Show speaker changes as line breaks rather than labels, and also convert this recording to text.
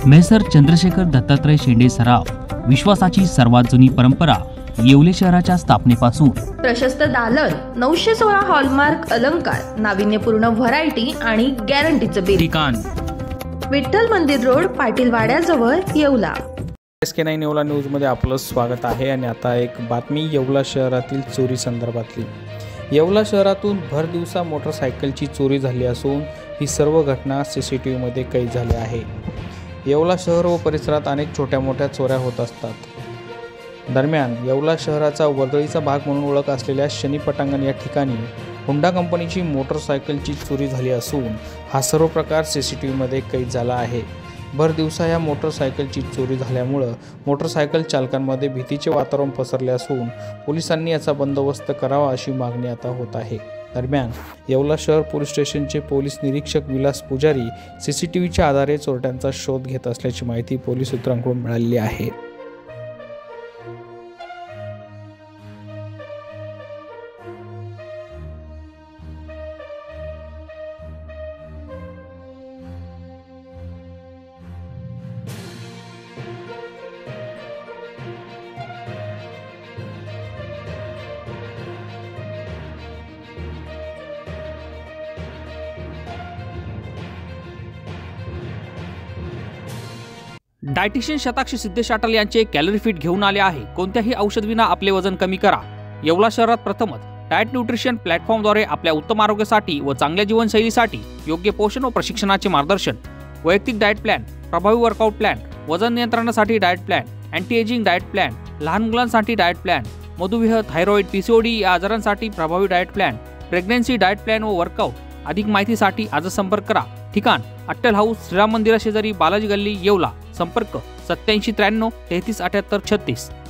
Measure Chandrashekhar Dattatray शेंडे सराव विश्वासाची सर्वात जुनी परंपरा येवले शहराच्या स्थापनेपासून
प्रशस्त दालन 916 हॉलमार्क अलंकार नाविन्यपूर्ण व्हरायटी आणि गॅरंटीचं बिल
ठिकाण
विठ्ठल मंदिर रोड पाटील वाड्याजवळ येवला।
SK9 येवला न्यूज मध्ये आपलं स्वागत आहे आणि आता एक बातमी येवला शहरातील चोरी संदर्भातली। येवला शहरातून भर दिवसा मोटरसायकलची चोरी झाली असून ही सर्व घटना CCTV मध्ये कैद झाली आहे। येवला शहर व परिसरात अनेक छोट्या मोठ्या चोऱ्या होत असतात। दरम्यान येवला शहराचा वर्दळीचा भाग म्हणून ओळख असलेल्या शनी पटांगण या ठिकाणी होंडा कंपनीची मोटरसायकलची चोरी झाली असून हा सर्व प्रकार CCTV मध्ये कैद झाला आहे। भर दिवसा या मोटरसायकलची चोरी झाल्यामुळे मोटरसायकल चालकांमध्ये भीतीचे वातावरण पसरले असून पोलिसांनी याचा बंदोबस्त करावा अशी मागणी आता होत आहे। दरम्यान येवला शहर पोलीस स्टेशनचे पोलीस निरीक्षक विलास पुजारी CCTVच्या आधारे चोरट्यांचा शोध घेत असल्याची माहिती पोलीस सूत्रांकडून मिळालेली आहे।
डायटिशियन शताक्षी सिद्धेश अटल यांचे कॅलरी फिट घेऊन आले आहे। कोणत्याही औषध विना आपले वजन कमी करा। येवला शहरात प्रथमच डाएट न्यूट्रिशन प्लॅटफॉर्मद्वारे आपल्या उत्तम आरोग्यासाठी व चांगल्या जीवनशैलीसाठी योग्य पोषण व प्रशिक्षणाचे मार्गदर्शन, वैयक्तिक डाएट प्लॅन, प्रभावी वर्कआउट प्लॅन, वजन नियंत्रणासाठी diet plan, anti ageing diet plan, लहान मुलांसाठी डाएट प्लॅन, मधुमेह, थायरॉइड, PCOD या आजारांसाठी प्रभावी diet plan, pregnancy diet plan व वर्कआउट। अधिक माहितीसाठी आज संपर्क करा। ठिकाण अट्टल हाऊस, श्रीराम मंदिरा शेजारी, बालाजी गल्ली, येवला। संपर्क 8793 337836।